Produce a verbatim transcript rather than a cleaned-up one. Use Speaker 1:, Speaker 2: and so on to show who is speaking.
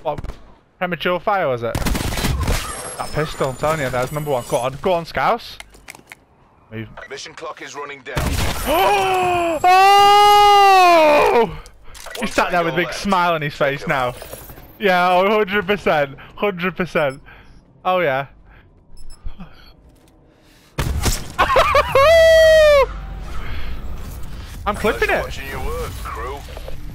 Speaker 1: What? Premature fire, was it? That pistol, I'm telling you, there's number one. Go on, go on, Scouse. Move.
Speaker 2: Mission clock is running down.
Speaker 1: Oh! He's sat there with a big
Speaker 2: left.
Speaker 1: smile on his face now. Yeah, one hundred percent. one hundred percent. Oh, yeah. I'm clipping it.
Speaker 2: Watching your work, crew.